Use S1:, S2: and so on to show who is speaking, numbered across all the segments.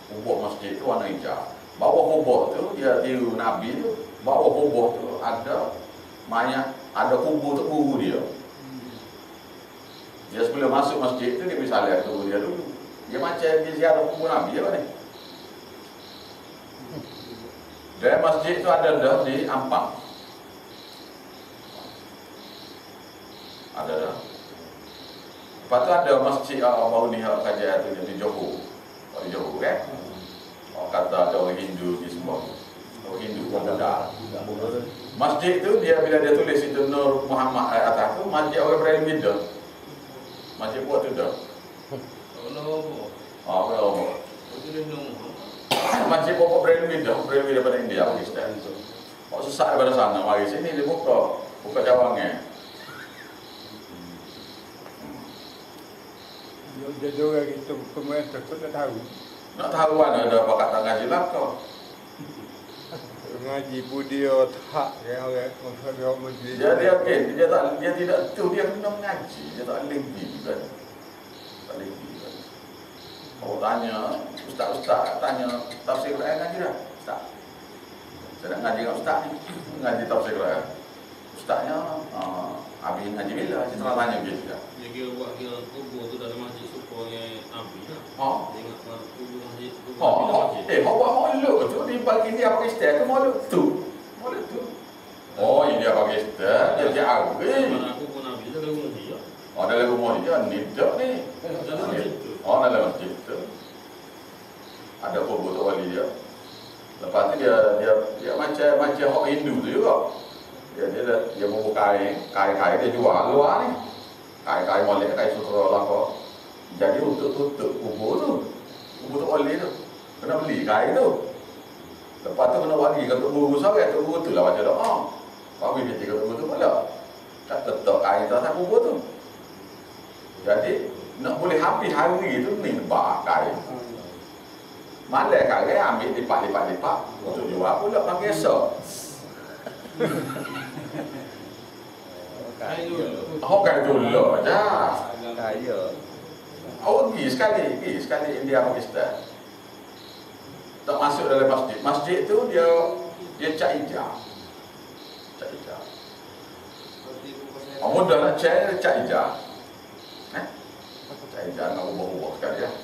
S1: kubur masjid tu warna hijau. Bawah kubur tu dia tiru Nabi tu. Bawah kubur tu ada mayat, ada kubur tu guru dia. Dia sebelum masuk masjid tu dia bisa lihat guru dia dulu. Dia macam dia ziarah kubur Nabi apa ni? Dan masjid tu ada dah di Ampang. Ada dah. Lepas tu ada masjid baru ni kajian tu di Johor. Di Johor kan? Orang kata ada orang Hindu di semua. Orang Hindu pun ada. Masjid tu dia bila dia tulis itu Nur Muhammad atas tu masjid orang berilmu dah. Masjid buat tu dah. Apa? Masjid pokok berilmu daripada India Pakistan. Kok susah daripada sana mari sini dia buka cabangnya.
S2: Jadi orang itu pemerintah tu tak tahu.
S1: Nak tahu mana ada bakat tak ngaji lah kau.
S2: Ngaji budia tak orang masjid.
S1: Dia tidak tu dia kena mengaji, dia tak lengki kan. Tak lengki kan. Kalau tanya ustaz tanya tafsir Quran ngaji dah. Ustaz. Saya nak ngaji dengan ustaz ni. Ngaji tafsir Quran. Ustaznya habis ngaji bila saya telah tanya dia juga.
S3: Dia kira buat kira kubur tu dalam masjid supaya Nabi lah. Dia ingat kubur masjid.
S1: Buat molek tu di bagi India Pakistan tu molek tu. Oh, India Pakistan dia arif.
S3: Mana kubur Nabi tu dalam masjid.
S1: Dalam rumah dia ni tak ni.
S3: Dalam masjid tu.
S1: Dalam masjid tu. Ada kubur tu wali dia. Lepas tu dia macam orang Hindu tu juga. Dia membuka kain dia jual luar ni. Kain molek, kain sutra lah kok. Jadi untuk tutup kubur tu wali tu. Kena beli kain tu. Lepas tu kena bagi ke guru saya, guru tu lah baca doa. Bagi dia tiga guru tu pula. Tak letak kain atas kubur tu. Jadi nak boleh habis hari tu ni bak kain. Malah kain ambil lipat untuk jual pula pakai esok. Kain dulu aja.
S2: Kaya.
S1: Pergi sekali India Pakistan. Tak masuk dalam masjid. Masjid tu dia cat hijau. Mudah nak cat hijau. Cat hijau nak ubah-ubah sekali ya.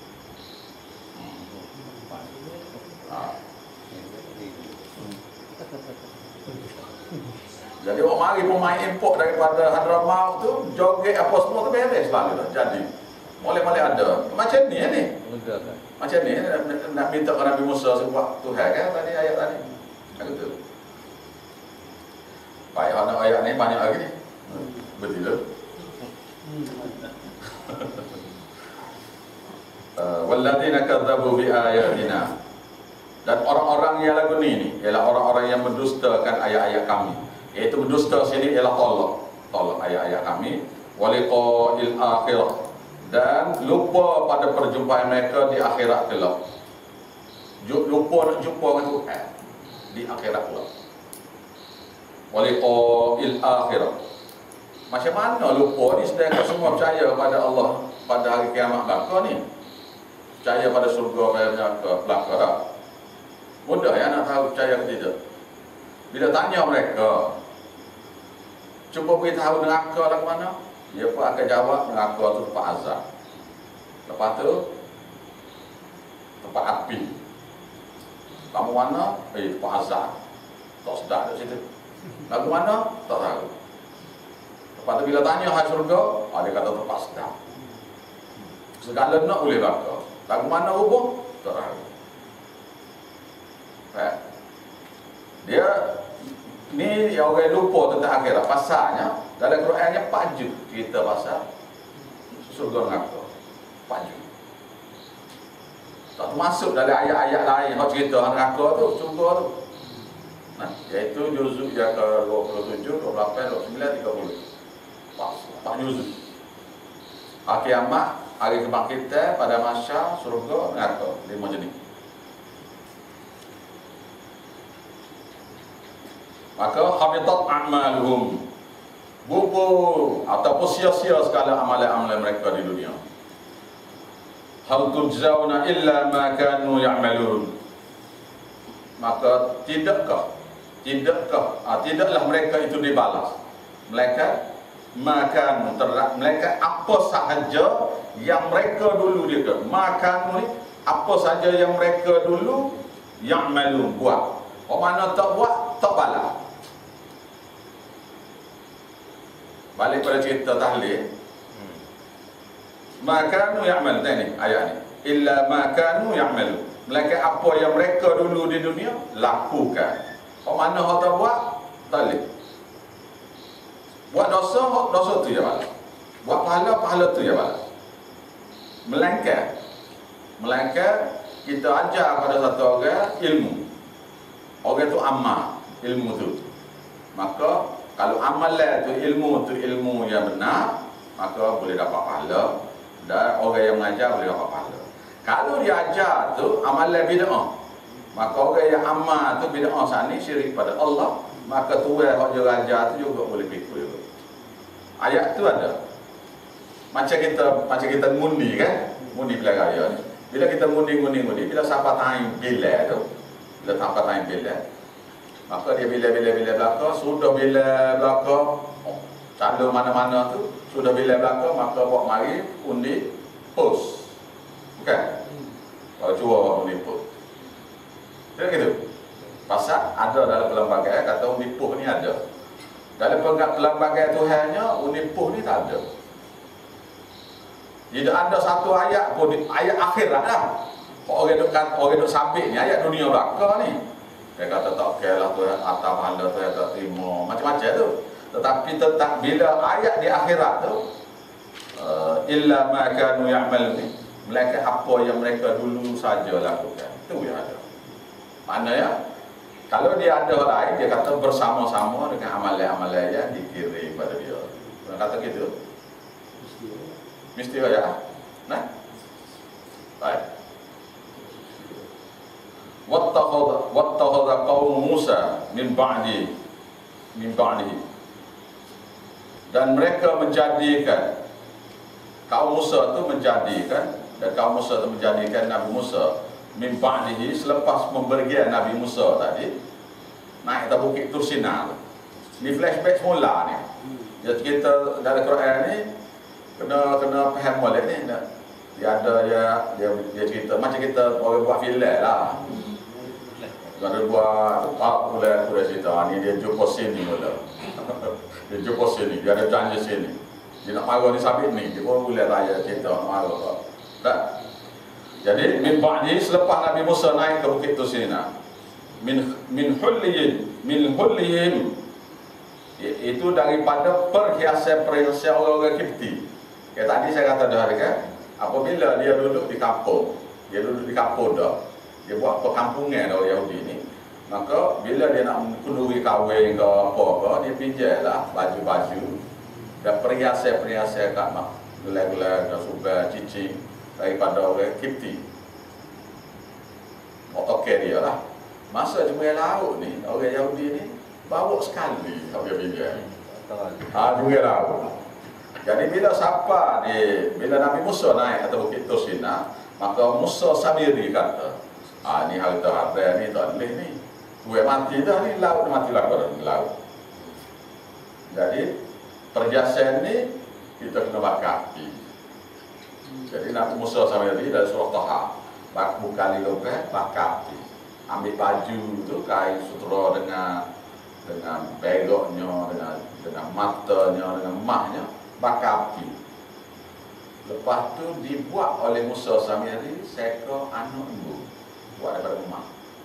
S1: Jadi orang mari pemain import daripada Hadramaut tu joget apa semua tu beres lah gitu. Jadi boleh ada macam ni. Macam ni nak minta ke Nabi Musa sebab Tuhan kan tadi ayat tadi. Kan betul. Baik ada ayat ni banyak lagi ni. Betul. Walladzina kadzabu bi ayatina. Dan orang-orang yang lagu ni ialah orang-orang yang mendustakan ayat-ayat kami. Iaitu berdusta sini ialah tolak ayat-ayat kami waliqa'il akhirah dan lupa pada perjumpaan mereka di akhirat kelak. Lupa nak jumpa dengan Tuhan di akhirat kelak. Waliqa'il akhirah. Macam mana lupa ni sedangkan semua percaya pada Allah pada hari kiamat belaka ni. Percaya pada surga pada neraka belaka tak? Mudah ya nak tahu percaya ke tidak. Bila tanya mereka, cuba beritahu neraka lah ke mana? Dia pun akan jawab neraka tu tempat azab. Lepas tu tempat api. Kamu mana? Tempat azab. Tak sedar kat situ. Lagu mana? Tak tahu. Lepas tu bila tanya hai surga, dia kata tempat sedar. Segala nak boleh neraka. Lagu mana hubung? Tak tahu. Dia ni orang lupa tentang akhirat. Pasalnya dalam Qurannya 4 juz cerita pasal surga neraka. 4 juz. Tak termasuk dalam ayat-ayat lain yang cerita neraka tu, surga tu. Iaitu juzuk yang ke-27, 28, 29, 30. 4 juz. Hari kiamat, hari kebangkitan, pada mahsyar, surga, neraka, 5 jenis. Maka habitat a'maluhum, gugur ataupun sia-sia segala amalan-amalan mereka di dunia. hal tujzauna illa ma kanu ya'malun. Maka tidaklah mereka itu dibalas, mereka apa sahaja yang mereka dulu dia makan ni, apa sahaja yang mereka dulu yang malu buat. Orang mana tak buat, tak balas. Balik pada cerita tahlil. Makanu ya'mal, ni ayat ni. Illa makanu ya'malu. Mereka apa yang mereka dulu di dunia lakukan. Orang mana orang tak buat, tak boleh. Buat dosa tu je balas. Buat pahala tu je balas. Melainkan kita ajar pada satu orang ilmu. Orang tu amal ilmu tu. Maka kalau amalan tu ilmu yang benar, maka boleh dapat pahala, dan orang yang mengajar boleh dapat pahala. Kalau dia ajar tu amalan bid'ah, maka orang yang amal tu bid'ah sani syirik pada Allah, maka tuai hak dia ajar tu juga boleh pikul juga. Ayat tu ada. Macam kita mundi kan? Mundi pilihan raya ni. Bila kita mundi, bila sampai time bila tu, maka dia bila belakang, sudah bila belakang, calon mana-mana tu, sudah bila belakang, maka buat mari undi post. Bukan? Kalau cuba buat undi post. Tidak gitu? Pasal ada dalam pelbagai kata undi post ni ada. Dalam pelbagai Tuhannya, undi post ni tak ada. Tidak ada satu ayat pun, ayat akhirat lah. Orang duk sabit ni, ayat dunia belakang ni. Dia kata tak okey lah tu, atas pahala tu yang tak terima, macam-macam tu. Tetapi tetap bila ayat di akhirat tu, illa ma kanu ya'mal ni, mereka apa yang mereka dulu saja lakukan. Itu yang ada. Maknanya, kalau dia ada lain, dia kata bersama-sama dengan amalan-amalan yang dikirim pada dia. Dia kata gitu. Mesti ya. Nah. Baik. Wattakhadha qaum Musa min ba'dihi. Dan mereka menjadikan kaum Musa itu menjadikan Nabi Musa min ba'dihi, selepas pembergian Nabi Musa tadi naik ke bukit Tursina. Ni flashback semula ni. Jadi kita dalam Quran ni kena faham balik ni. Dia cerita macam kita orang buat filem lah. Ada buat pula cerita ni, dia jumpa sini mula. Dia jumpa sini, dia ada janji sini. Dia nak marah ni sabit ni, dia pun boleh raya cerita nak marah. Tak? Jadi min ba'di, selepas Nabi Musa naik ke bukit Tursina, min hullihim, itu daripada perhiasan orang-orang Kipti. Tadi saya kata dah kan, apabila dia duduk di kampung dah, dia buat perkampungan orang Yahudi ni, maka bila dia nak kenduri kahwin ke apa-apa, dia pinjamlah baju-baju dan perhiasan-perhiasan kat mak, gelar-gelar dan subah, cincin daripada orang Kipti. Oke dia lah. Masa Jumlah Laut ni, orang Yahudi ni bawa sekali dia pinjam. Jumlah Laut. Jadi bila Nabi Musa naik atas bukit Tursina, maka Musa sendiri kata, ni harta ni tak boleh ni. Gue mati dah ni, laut matilah pada laut. Jadi perhiasan ni kita kena bakar api. Jadi Nabi Musa sendiri dari surah Taha, bukan lilobeh, bakar api. Ambil baju tu, kain sutera dengan begoknya, dengan matanya, dengan mahnya, bakar api. Lepas tu dibuat oleh Musa sendiri seekor anak lembu, buat daripada rumah.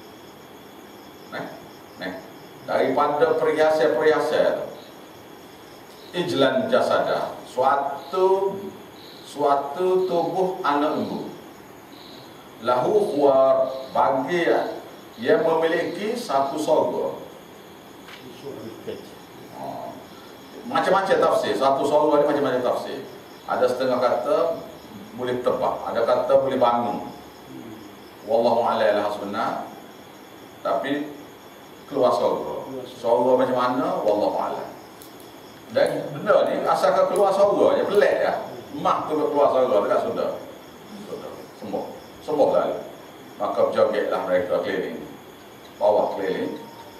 S1: Daripada perhiasan-perhiasan ijlan jasada, suatu tubuh anak lembu, lahu khuar, bagi yang memiliki satu sorga. Macam-macam tafsir. Satu sorga ni macam-macam tafsir. Ada setengah kata boleh terbang, ada kata boleh bangun. Wallahu a'lam sebenar. Tapi keluar sorga. Sorga macam mana? Wallahu a'lam. Dan benda ni asalkan keluar sorga je, pelik ya. Mak tu keluar sorga dekat sudah. semua lalu. Maka berjogetlah mereka keliling, bawah keliling.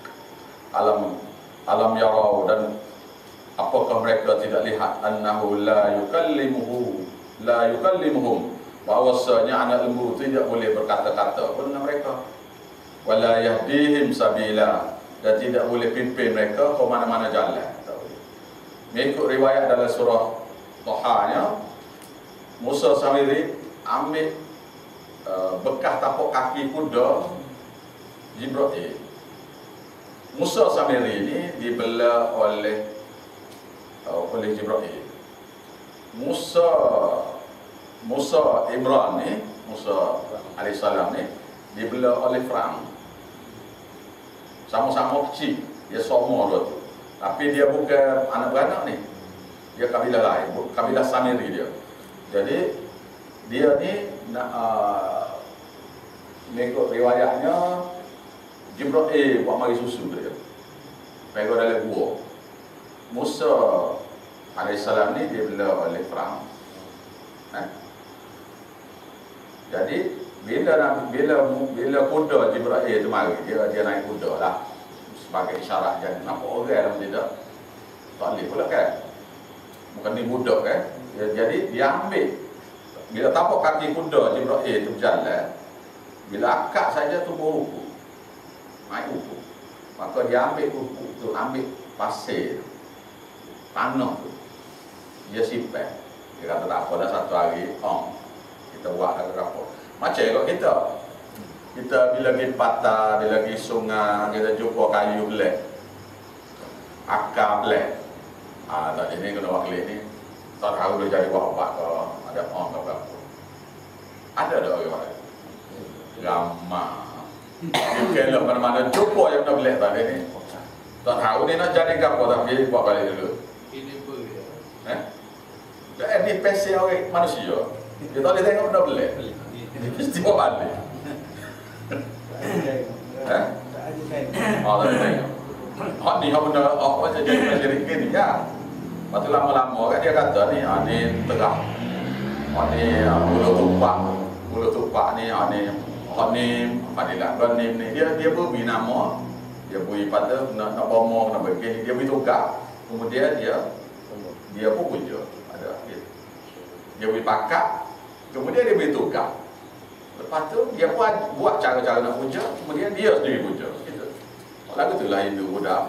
S1: Alam yarau, dan apakah mereka tidak lihat annahu la yukallimuhum, bahawasanya anak lembu tidak boleh berkata-kata pun dengan mereka, wala yahdihim sabila, dan tidak boleh pimpin mereka ke mana-mana jalan. Mengikut riwayat dalam surah Taha, Musa Samiri ambil bekas tapak kaki kuda Jibril. Musa Samiri ini dibela oleh Jibril. Musa Imran ni, Musa alaihissalam ni dibela oleh Fir'aun. Sama-sama kecil, dia sama dua tu. Tapi dia bukan anak beranak ni. Dia kabilah lain, kabilah Samiri dia. Jadi dia ni mengikut riwayatnya Jibril buat mari susu dia. Pergi dalam gua. Musa alaihissalam ni dia bela oleh Fir'aun. Jadi bila kuda Jibril tu mari, dia naik kuda lah sebagai isyarat. Jadi nampak orang dalam tidak tak boleh pula kan. Bukan ni budak kan. Jadi dia ambil, bila tapak kaki kuda Jibril tu berjalan, bila akak saja tu beruku, naik uku, maka dia ambil uku tu, ambil pasir tanah tu, dia simpan. Dia kata tak apa dah, satu hari kita buat apa. Macam kalau kita bila pergi patah, bila pergi sungai, kita jumpa kayu belak, akar belak, tak ini kena buat kelih ni, tak tahu dia jadi buat-buat ke, ada ke apa. Ada orang ramah. Kalau mana-mana jumpa yang nak belak tadi ni, tak tahu ni nak jadi ke apa, tapi buat balik dulu.
S3: Ini pun
S1: Ini pesi orang manusia. Dia tak boleh tengok benda belak. Mesti buat balik. Tak ada tengok. Hak ni hak benda macam jadi masyirik ni ya. Lepas tu lama-lama kan dia kata ni, ni terah. Ni bulu tupak ni, hak ni Fadilah Ghanim ni, dia beri nama, dia beri pada nak bomo, nak begini, dia beri tugas. Kemudian dia pun puja. Dia beri pakat, kemudian dia beri tugas. Lepas tu dia buat cara-cara nak puja, kemudian dia sendiri puja. Gitu. Lagu tu lah Hindu Buddha.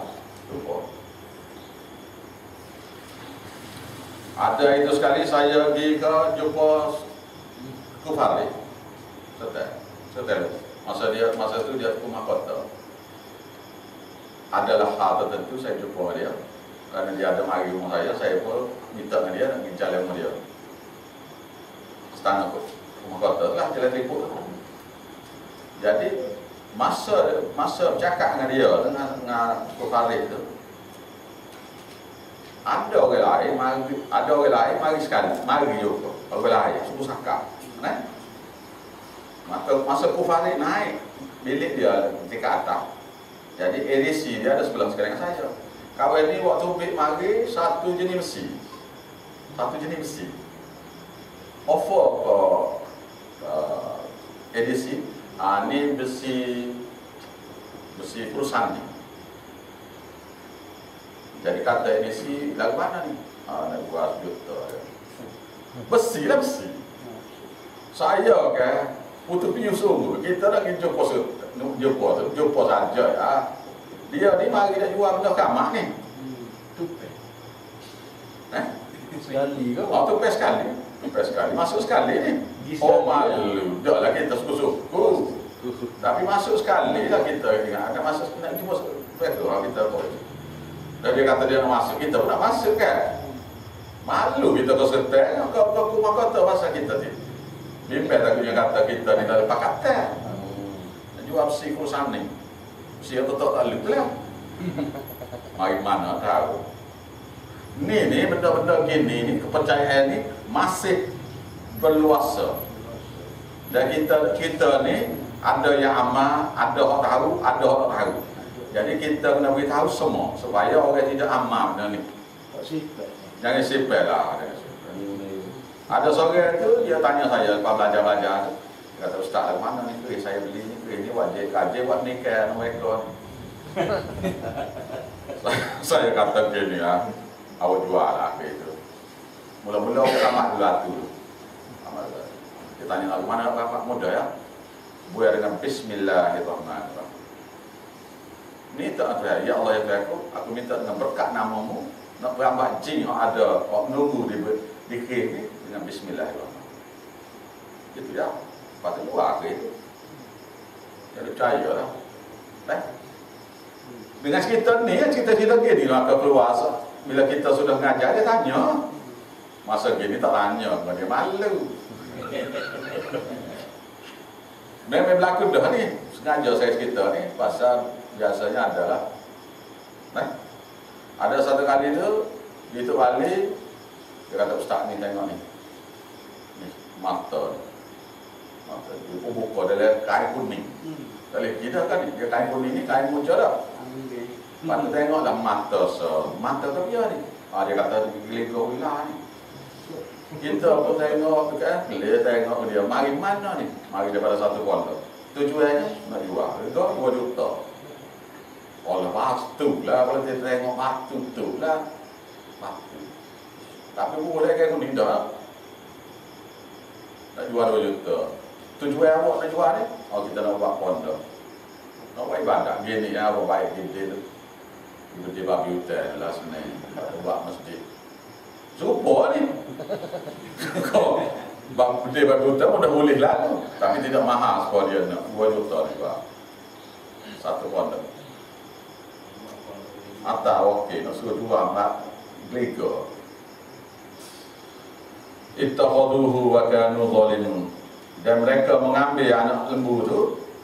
S1: Ada itu sekali saya pergi ke jumpa Kufari. Setel. Masa itu dia ke mahkota. Adalah hal tertentu saya jumpa dia. Kerana dia ada mari rumah saya pun minta dengan dia nak pergi jalan dengan dia. Istana pun. Rumah kota lah, jalan ribut. Jadi masa bercakap dengan dia, dengan Kufari itu, ada orang lain mari sekali, mari juga. Orang lain suruh cakap. Masa Kufari naik bilik dia tingkat atas. Jadi edisi dia ada sebelah sekali dengan saya. Kawan ni waktu mari satu jenis besi. Offer ke edisi, ni besi perusahaan ni. Jadi kata edisi lagu mana ni? Nak buat juta. Besi. Saya kan putus pius sungguh. Kita nak jumpa saja ya. Dia ni mari nak jual benda kamar ni.
S3: tupai.
S2: Sekali ke?
S1: Tupai sekali. Masuk sekali ni. Oh malu. Dah lah kita suku-suku. Tapi masuk sekali lah kita ingat. Ada masuk nak cuma betul lah kita boleh. Dan dia kata dia nak masuk, kita pun nak masuk kan. Malu kita ke setel, kau rumah kata pasal kita ni. Bimbel takutnya kata kita ni dalam pakatan. Jual besi perusahaan ni. Besi yang tetap tak lupa lah. Mari mana tahu. Ni benda-benda gini ni, kepercayaan ni masih berluasa. Dan kita ni ada yang amal, ada orang tahu, ada orang tak tahu. Jadi kita kena beritahu semua supaya orang tidak amal benda ni. Jangan sipel lah. Ada seorang tu dia tanya saya lepas belajar Ustaz dari mana ni kuih saya beli ni, kuih ni wajib kaji buat nikah mereka. Saya kata gini ya, awak jual lah kuih itu. Mula-mula orang amat dulu tu. Dia tanya lalu mana bapak muda ya? Buat dengan Bismillahirrahmanirrahim. Ni tak ada, ya Allah ya Tuhanku, aku minta dengan berkat namamu, nak berambah jin yang ada, nunggu di kuih ni dengan Bismillahirrahmanirrahim. Itu ya, lepas tu buat ke itu. Jadi percaya lah. Dengan cerita ni, cerita-cerita gini lah ke keluar. Bila kita sudah mengajar, dia tanya. Masa gini tak tanya, dia malu. Memang berlaku dah ni. Sengaja saya cerita ni, pasal biasanya adalah ada satu kali tu, dia tu balik, dia kata, Ustaz ni tengok ni. Ni, mata ni. Dia buka dalam kain kuning. Kalau kita kan dia kain kuning ni kain muncul dah. Lepas tu tengoklah mata mata tu dia ni. Dia kata gila ular ni. Kita pun tengok tu kan, dia tengok dia mari mana ni? Mari daripada satu kontor. Tujuannya nak jual. Itu 2 juta. Allah batu lah kalau dia tengok batu tu lah. Batu. Tapi boleh kain kuning dah. Nak jual 2 juta. Tujuan awak nak jual ni? Kita nak buat pondok. Nak buat ibadah. Gini ya, apa baik kita tu. Tiba-tiba babi hutan lah Senin. Buat masjid. Serupa ni. Kau babi hutan pun dah boleh lah tu. Tapi tidak mahal sekolah dia nak. 2 juta ni buat. Satu pondok. Atau okey, nak suruh jual nak glega. Ittakhadhuhu wa kanu zalimun. Dan mereka mengambil anak lembu tu,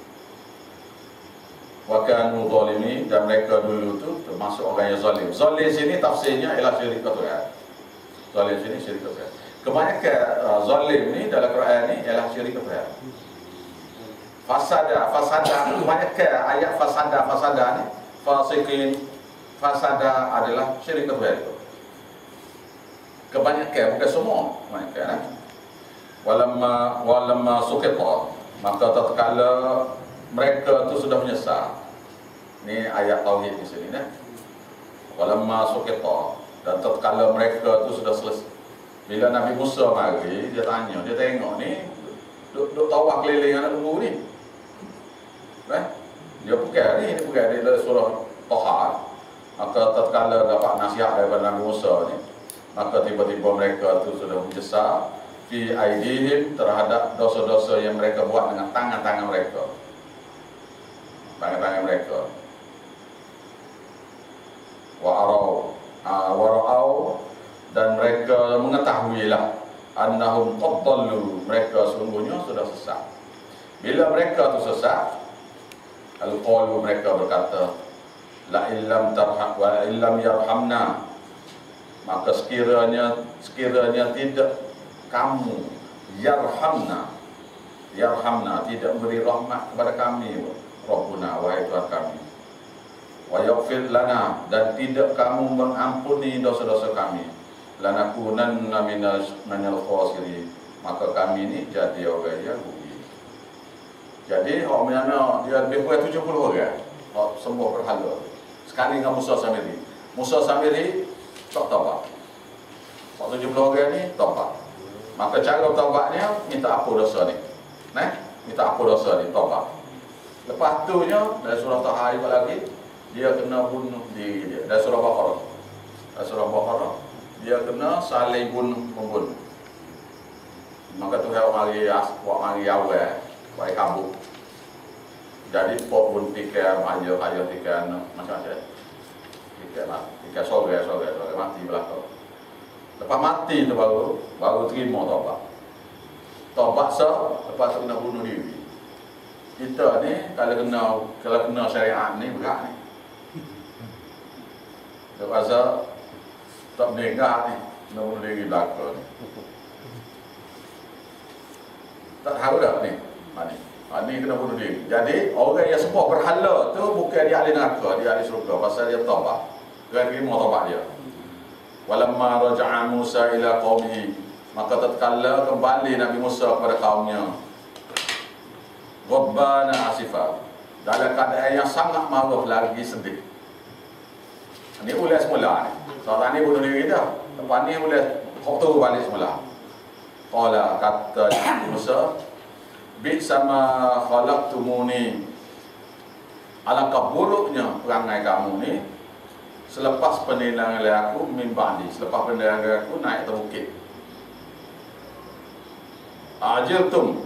S1: wa kanu zalimin, dan mereka dulu tu termasuk orang yang zalim. Zalim sini tafsirnya ialah syirik kepada Tuhan. Zalim sini syirik kepada Tuhan. Kebanyakan zalim ni dalam Quran ni ialah syirik kepada Tuhan. Fasada, kebanyakan ayat fasada ni, fasikin, fasada adalah syirik kepada Tuhan. Kebanyakan, bukan semua, kebanyakan. Walamma sukita, maka tatkala mereka tu sudah menyesal. Ni ayat tauhid di sini nah. Walamma sukita, dan tatkala mereka tu sudah selesai. Bila Nabi Musa mari, dia tanya, dia tengok ni duk tawaf keliling anak lembu ni. Dia bukan ni bukan dia surah Taha. Maka tatkala dapat nasihat daripada Nabi Musa ni, maka tiba-tiba mereka tu sudah menyesal fi aidihim, terhadap dosa-dosa yang mereka buat dengan tangan-tangan mereka. Tangan-tangan mereka. Wara'au, dan mereka mengetahuilah annahum qadallu, mereka sungguhnya sudah sesat. Bila mereka tu sesat, al-qalu, mereka berkata, la illam tarham wa illam yarhamna, maka sekiranya tidak kamu yarhamna tidak beri rahmat kepada kami, Rabbuna, wahai Tuhan kami, wa yaghfir lana, dan tidak kamu mengampuni dosa-dosa kami, lanakunanna minal khasirin, maka kami ni jadi orang yang rugi. Jadi orang mana dia lebih kurang 70 orang semua berhala sekali dengan Musa Samiri. Musa Samiri tak taubat. 70 orang ni taubat. Maka cara taubatnya minta ampun dosa ni. Minta ampun dosa ni, taubat. Lepas tu nya dari surah Taha lagi, dia kena bunuh diri dia. Dari surah Baqarah, dia kena saling membunuh. Maka Tuhan mari awal, baik kabut. Jadi pok pun fikir ayo fikir macam-macam. Fikir sore mati belakang. Lepas mati tu baru terima taubat. Taubat lepas tu kena bunuh diri. Kita ni kalau kena syariat ni berat ni. Dia rasa tak mendengar ni, kena bunuh diri belakang ni. Tak tahu dah ni. Ni kena bunuh diri. Jadi orang yang semua berhala tu bukan dia ahli neraka, dia ahli syurga pasal dia taubat. Dia terima taubat dia. Walamma raja'a Musa ila qaumihi, maka tatkala kembali Nabi Musa kepada kaumnya, Rabbana asifa, dalam keadaan yang sangat marah lagi sedih. Ini ulas semula ni. Soalan ni bunuh diri dah. Lepas ni ulas khutbah balik semula. Qala, kata Nabi Musa, bi sama khalaqtumuni, alangkah buruknya perangai kamu ni selepas penilaian aku mimbandi, selepas penilaian aku naik ke bukit. Ajiltum,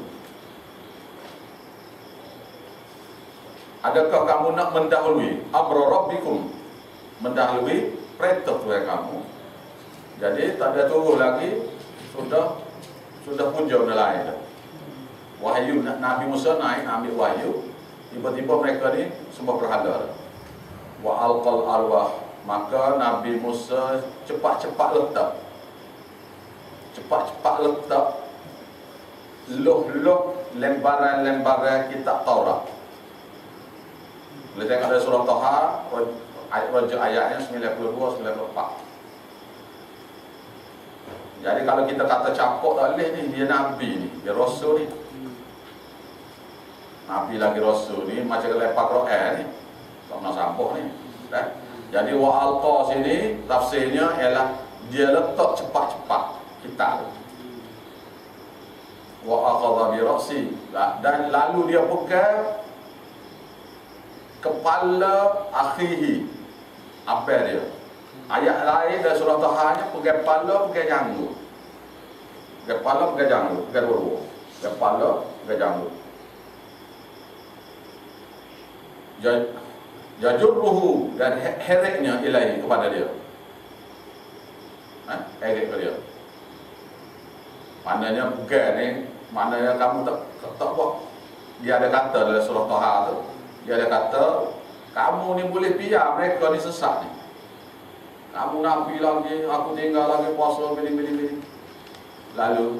S1: adakah kamu nak mendahului amra rabbikum, mendahului perintah Tuhan kamu? Jadi tak ada tunggu lagi, sudah punjau dah lain dah. Wahyu, Nabi Musa naik ambil wahyu, tiba-tiba mereka ni semua berhala. Wa alqal arwah, maka Nabi Musa cepat-cepat letak luh-luh lembaran-lembaran kitab Taurat. Boleh tengok ada surah Taha, ayatnya 92-94. Jadi kalau kita kata capok tak boleh ni, dia Nabi ni, dia Rasul ni. Nabi lagi Rasul ni, macam lepak Quran ni, tak nak sambung ni. Jadi wa'alqa sini, tafsirnya ialah dia letak cepat-cepat kitab. Wa'aqadha bi ra'si, dan lalu dia pegang kepala akhihi, apa dia? Ayat lain dari surah Taha-nya pegang kepala, pegang janggut. Kepala, pegang janggut, pegang dua-dua. Kepala, pegang janggut. Jajurruhu, dan hereknya ilahi kepada dia. Herek ke dia. Maknanya pegang ni, maknanya kamu tak buat. Dia ada kata dalam surah Taha tu, dia ada kata, kamu ni boleh biar mereka ni sesat ni. Kamu Nabi lagi, aku tinggal lagi puasa bini-bini. Lalu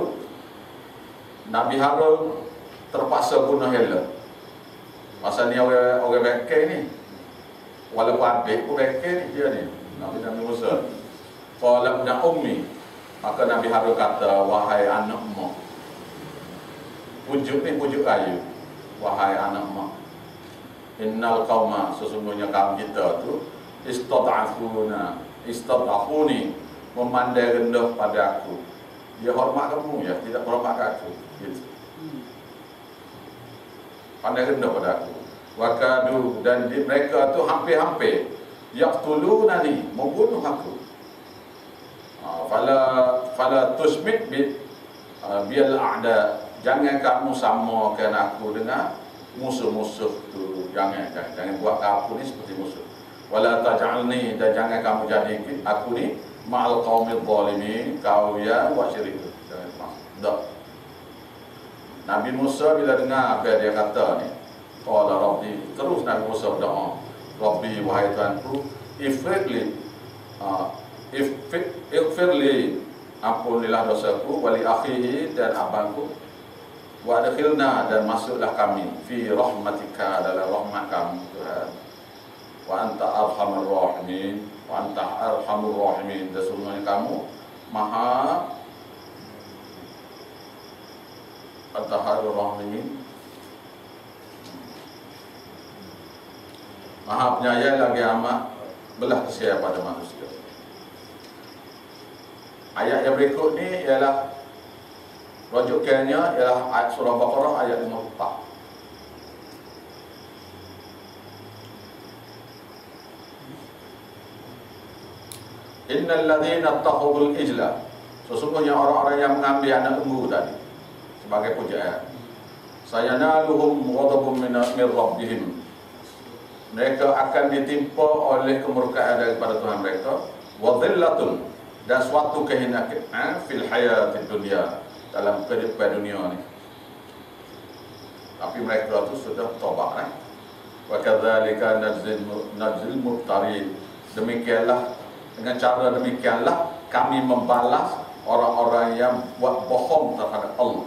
S1: Nabi Harun terpaksa bunuh Hela. Masa ni orang Bekir ni, walaupun adik pun Bekir ni, dia ni Nabi Musa. Qala ibn ummi, maka Nabi Harun kata, wahai anak mak. Pujuk ni pujuk kayu. Wahai anak mak, innal qauma, sesungguhnya kaum kita tu istad'afuni, memandai rendah pada aku. Dia hormat kamu ya, tidak hormat aku gitu. Pandai rendah pada aku. Wakadu, dan mereka tu hampir-hampir yaqtulunani, membunuh aku. Fala tusmit bil a'da, jangan kamu samakan aku dengan musuh-musuh tu. Jangan buat aku ni seperti musuh. Wala taj'alni, dan jangan kamu jadikan aku ni ma'al qaumil zalimin, kau yang buat syirik. Tak. Nabi Musa bila dengar apa dia kata ni, qala rabbi, terus Nabi Musa berdoa, rabbi, wahai Tuhanku, ifirli, ampunilah dosaku, wali akhihi, dan abangku, wa adkhilna, dan masuklah kami fi rahmatika, dalam rahmat kamu Tuhan. Wa anta arhamur rahimin, wa anta arhamur rahimin, dan sesungguhnya kamu maha arhamur rahimin, maha penyayang lagi amat belah kasihan pada manusia. Ayat yang berikut ni ialah rujukannya ialah ayat surah Baqarah ayat 54. Innal ladzina ittakhadul ijla, sesungguhnya orang-orang yang mengambil anak lembu tadi sebagai pujaan, sayanaluhum ghadabun min rabbihim, mereka akan ditimpa oleh kemurkaan daripada Tuhan mereka, wa dhillatun, dan suatu kehinaan fil hayatid dunya, dalam kehidupan dunia ni. Tapi mereka tu sudah taubat. Wa kadzalika najzil muftarin, demikianlah, dengan cara demikianlah kami membalas orang-orang yang buat bohong terhadap Allah.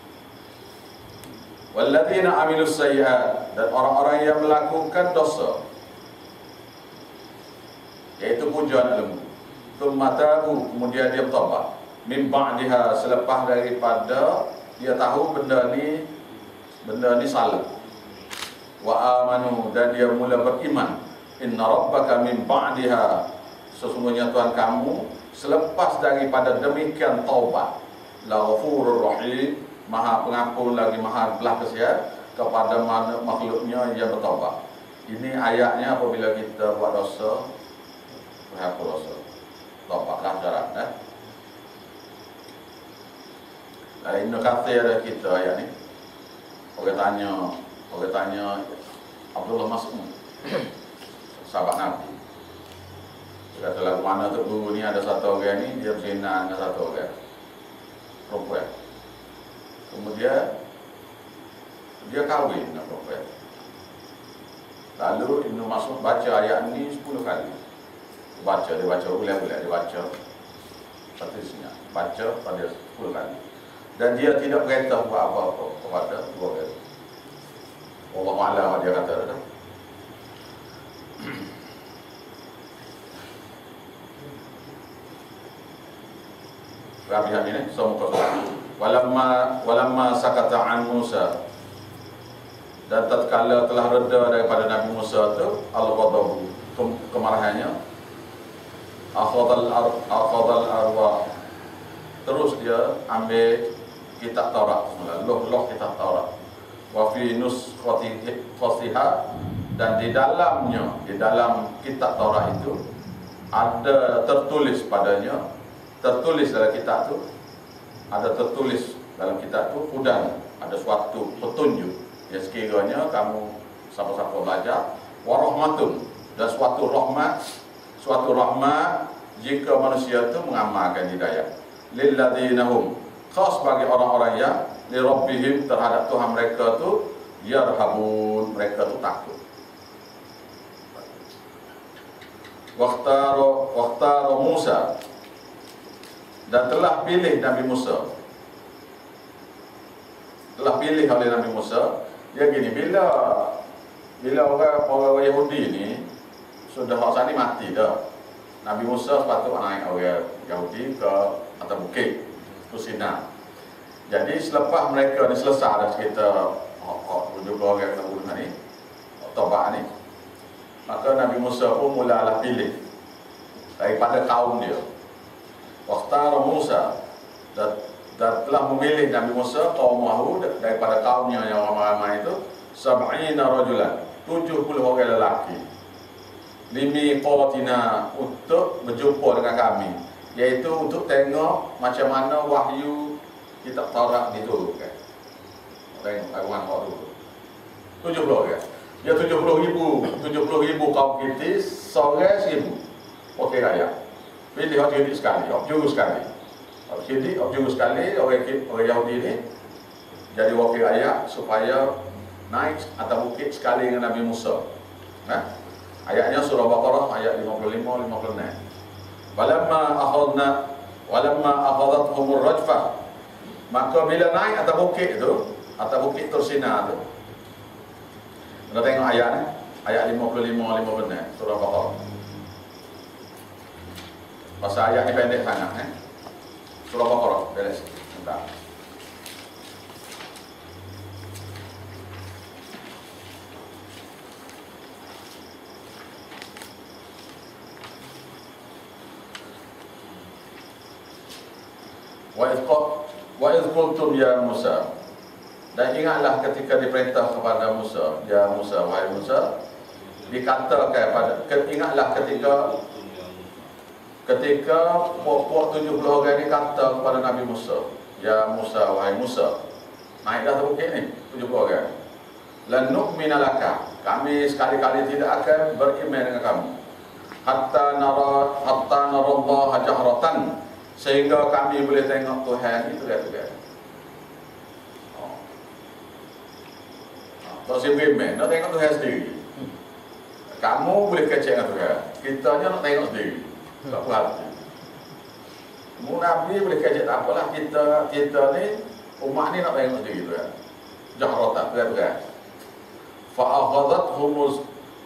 S1: Walladzina amilus sayyi'at, dan orang-orang yang melakukan dosa, yaitu pujuan lembu. Tsumma tabu, kemudian dia bertaubat. Min ba'diha, selepas daripada dia tahu benda ni benda ni salah. Wa amanu, dan dia mula beriman. Inna rabbaka min ba'diha, sesungguhnya Tuhan kamu selepas daripada demikian taubat, la ghafurur rahim, maha pengampun lagi maha belas kasihan kepada makhluknya yang bertaubat. Ini ayatnya apabila kita buat dosa, menghapus dosa, taubatlah syarat. Ibn Katsir ada kita ayat ni. Orang tanya Abdullah Mas'ud, sahabat Nabi. Dia kata lagu mana tu guru ni ada satu orang ni, dia berzina dengan satu orang perempuan. Kemudian dia kahwin dengan perempuan. Lalu Ibn Mas'ud baca ayat ni 10 kali. Dia baca ulang-ulang, dia baca statistiknya, baca pada 10 kali. Dan dia tidak perintah buat apa-apa kepada dua orang. Allah Ta'ala dia kata dah. Rabi'ah ini semua kata. Walamma sakata an Musa, dan tatkala telah reda daripada Nabi Musa itu al-ghadabu, kemarahannya, akhadal arwah, terus dia ambil kitab Taurat, loh kitab Taurat, wa fi nuskhatiha, dan di dalam kitab Taurat itu ada tertulis padanya, tertulis dalam kitab itu, ada tertulis dalam kitab itu hudan, ada suatu petunjuk yang sekiranya kamu siapa-siapa belajar, wa rahmatun, dan suatu rahmat jika manusia itu mengamalkan hidayah, lil ladzinahum, khas bagi orang-orang yang li rabbihim, terhadap Tuhan mereka tu yarhabun, mereka tu takut. Waqtara Musa, dan telah pilih Nabi Musa. Telah pilih oleh Nabi Musa. Dia gini, bila orang Yahudi ni sudah hak ni mati dah, Nabi Musa sepatut naik orang Yahudi ke atas bukit ke Sinai. Jadi selepas mereka ni selesai dah sekitar 70 orang yang bunuh ni, taubat ni, maka Nabi Musa pun mulalah pilih daripada kaum dia. Waqtara Musa, dan telah memilih Nabi Musa kaum Mahu daripada kaumnya yang ramai-ramai itu, 70 rajulan, 70 orang lelaki, limi qawatina, untuk berjumpa dengan kami, iaitu untuk tengok macam mana wahyu kitab Taurat diturunkan. Tengok kawan waktu 70 orang. Dia 70,000 kaum kita, seorang 1,000. Okey raya. Pilih orang Yahudi sekali, orang juru sekali. Orang juru sekali, orang Yahudi ni jadi wakil rakyat supaya naik atas bukit sekali dengan Nabi Musa. Nah, ayatnya surah Baqarah ayat 55-56. Walamma akhadathumur rajfah, maka bila naik atas bukit tu, atas bukit tersinar tu. Kita tengok ayat ni, ayat 55-56 surah Baqarah. Pasal ayat ni pendek sangat surah Baqarah, beres. Bentar. Wa idh qultum ya Musa, dan ingatlah ketika diperintah kepada Musa, ya Musa, wahai Musa, dikatakan pada, ingatlah ketika puak 70 orang ni kata kepada Nabi Musa, ya Musa, wahai Musa, naiklah ke bukit ni 70 orang, lan nu'mina laka, kami sekali-kali tidak akan beriman dengan kamu, hatta nara Allah jahratan, sehingga kami boleh tengok Tuhan itu lihat-lihat. Tak beriman, nak tengok Tuhan sendiri. Kamu boleh kecek dengan Tuhan, kitanya nak tengok sendiri. Tak puas hati. Nabi boleh kecek, tak apalah, kita ni umat ni nak tengok sendiri Tuhan. Jahratan, lihat-lihat. Fa'akhadathumus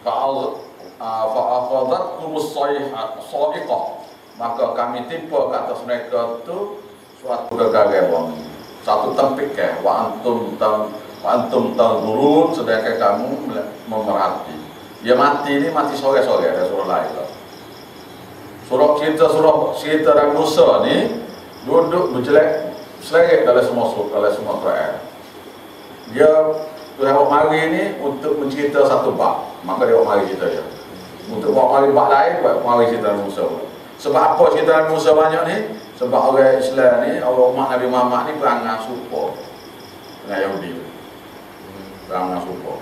S1: sa'iqah, maka kami timpa ke atas mereka tu suatu kegagapan, satu tempik ke, wa antum Antum tanzurun, sedangkan kamu memerhati. Dia mati ini mati sore-sore, ada surah lain lah. Surah Nabi Musa ni duduk berjelek seleret dalam semua Quran. Dia Tuhan mari ni untuk mencerita satu bab, maka dia mari cerita dia. Untuk mari bab lain, mari cerita Nabi Musa. Sebab apa cerita Nabi Musa banyak ni? Sebab orang Islam ni, orang umat Nabi Muhammad ni perangai serupa dengan Yahudi. Perangai serupa.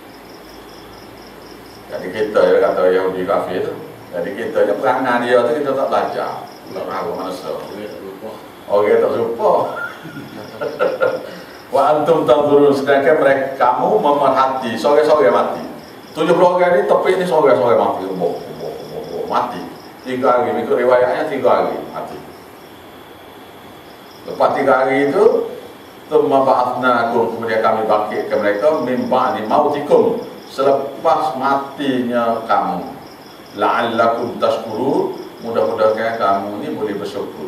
S1: Jadi kita dia kata Yahudi kafir tu. Jadi kita ni perangai dia tu kita tak belajar. Tak tahu manusia. Orang tak serupa. Wa antum tanzurun, sedangkan mereka kamu memerhati sore-sore mati. 70 orang ni tepi ni sore-sore mati. Mati. 3 hari, ikut riwayatnya 3 hari mati. Lepas 3 hari itu tsumma ba'atsnakum, kemudian kami bangkitkan mereka min ba'di mautikum, selepas matinya kamu, la'allakum tashkurun, mudah-mudahan kamu ni boleh bersyukur.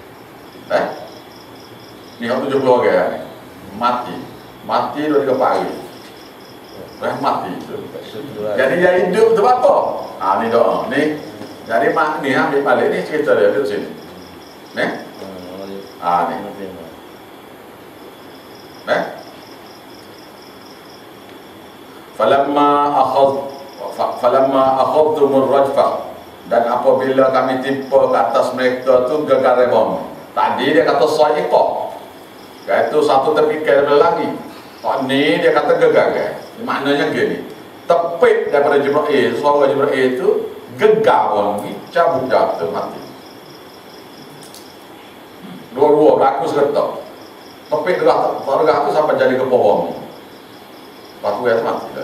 S1: Ni 70 orang ni mati 2-3 hari. Mati tu. Jadi dia hidup tu apa? Ni doa ni. Jadi mak ni ambil balik ni cerita dia duduk sini. Ni. Ni. Falamma akhadtumur rajfa, dan apabila kami timpa ke atas mereka tu gegar bom. Tadi dia kata sa'iqah, iaitu satu terpikir lagi. Ni dia kata gegar. Maknanya gini, tepik daripada Jibril, suara Jibril itu gegar orang ni, cabut jatuh mati. Dua-dua berlaku serta. Tepik gerah tu sampai jadi ke pohon. Lepas tu dia mati dah.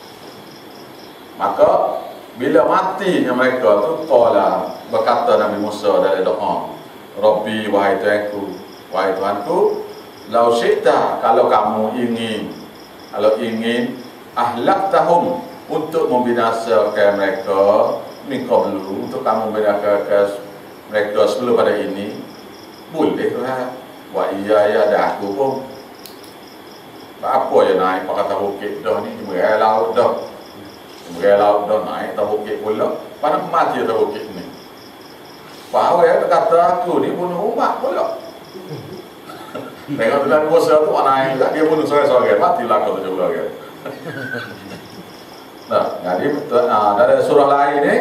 S1: Maka bila matinya mereka tu, berkata Nabi Musa dalam doa, Rabbi, wahai Tuhanku, lau syi'ta, kalau kamu ingin ahlaktahum, untuk membinasakan mereka min qablu, untuk kamu membinasakan mereka sebelum pada ini, boleh lah. Wa iya ada aku pun. Apa je naik pakai bukit dah ni, cuma laut dah. Naik atas bukit pula, mana mati atas bukit ni. Faham ya, kata aku ni bunuh umat pula. Tengok Tuhan Musa tu naik, dia bunuh sore-sore, matilah kau 70 orang. Nah, jadi dari surah lain ni,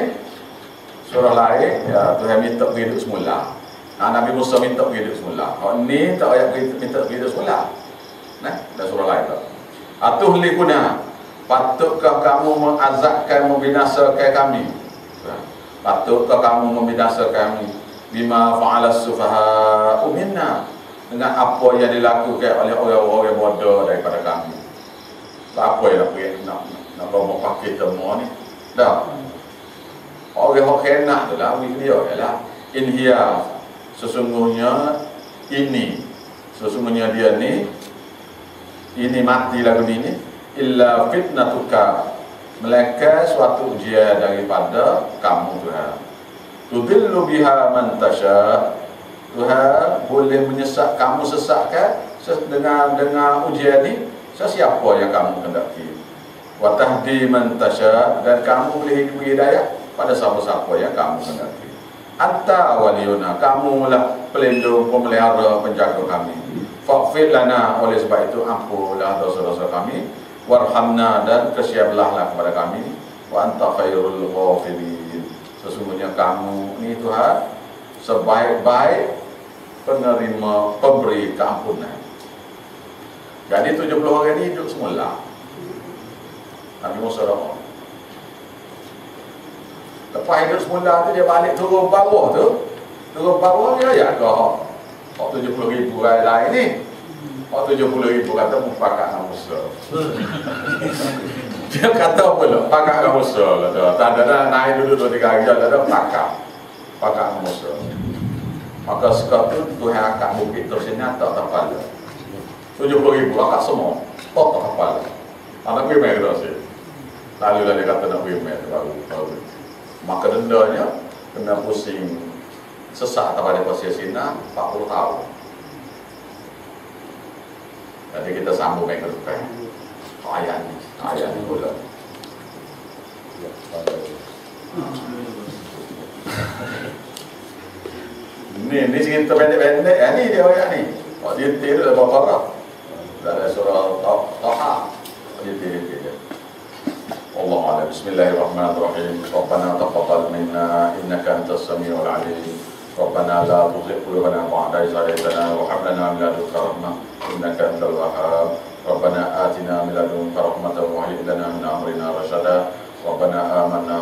S1: ya, Tuhan minta hidup semula. Nabi Musa minta hidup semula. Kalau ni tak ayat minta hidup semula. Nah, dari surah lain tu. Atuhlikuna, patutkah kamu mengazabkan, membinasakan kami? Patutkah kamu membinasakan kami? Bima fa'alas sufaha'u minna, dengan apa yang dilakukan oleh orang-orang bodoh daripada kami. Apa yang nak bawa pakai semua ni? Dah. Orang kena tu lah dia ialah inhiya, sesungguhnya dia ni, ini mati lagu ni illa fitnatuka, melainkan suatu ujian daripada kamu Tuhan. Tudillu biha man tasha, Tuhan boleh menyesat kamu, sesatkan dengan ujian ni sesiapa yang kamu hendaki. Wa tahdi man tasha, dan kamu boleh beri hidayah pada siapa-siapa yang kamu hendaki. Anta waliyuna, kamulah pelindung, pemelihara, penjaga kami. Faghfir lana, oleh sebab itu ampunlah dosa-dosa kami. Warhamna, dan kasihanlah kepada kami. Wa anta khairul ghafirin, sesungguhnya kamu ni Tuhan sebaik-baik penerima, pemberi keampunan. Jadi 70 orang ni hidup semula. Nabi Musa doa. Lepas hidup semula tu dia balik turun bawah tu. Turun bawah dia ya ke hak 70,000 orang lain ni. Hak 70,000 kata mufakat dengan Musa. Dia kata pula pakat dengan Musa lah tu. Tak ada naik dulu 2-3 hari dah ada pakat dengan Musa. Maka sekarang tu Tuhan angkat bukit tersenyata tak kepala. 70,000 angkat semua. Tak kepala. Anak pergi main dah sih. Lalu lah dia kata nak pergi main baru. Maka dendanya kena pusing sesak kepada Pasir Sina 40 tahun. Nanti kita sambung minggu depan. Ayat ini boleh.
S2: Ya, kalau
S1: Ini cerita pendek-pendek ya, ini dia ayat ni. Oh, dia itu dah Baqarah. Dari surah Taha. Dia dia. Allah a'lam. Bismillahirrahmanirrahim. Rabbana taqabbal minna innaka antas samiul alim. Rabbana la tuzigh qulubana ba'da idh hadaytana wa hab lana min ladunka rahmah innaka antal wahhab. Rabbana atina min ladunka rahmatan wa hayyi lana min amrina rashada. Rabbana amanna